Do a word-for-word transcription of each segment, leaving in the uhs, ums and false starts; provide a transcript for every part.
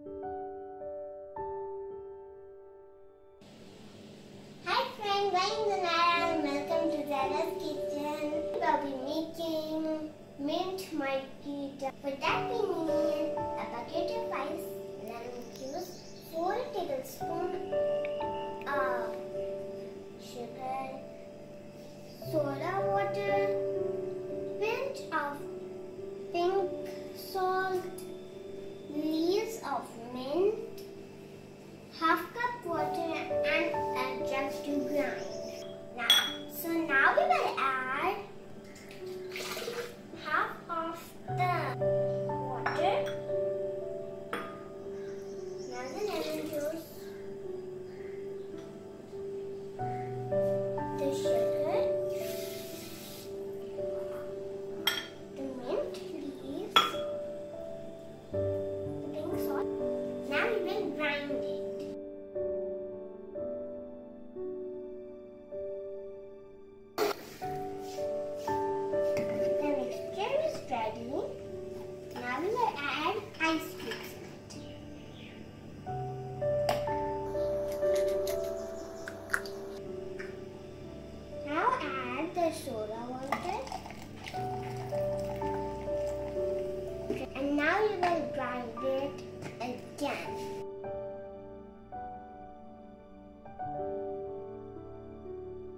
Hi friends, my name is Zaira and welcome to Zaira's kitchen. We'll be making mint margarita. For that we need a bucket of ice, lemon juice, four tablespoons of sugar, soda water, pinch of pink salt, leaves of mint, half cup water and a jug to grind. Now, so now we will add half of the water, now the lemon juice, the sugar, the mint leaves, the pink salt. Now we will grind it. The mixture is ready. Now we will add ice cubes in it. Now add the soda water. And now you will grind it again.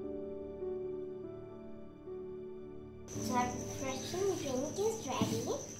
So our refreshing drink is ready.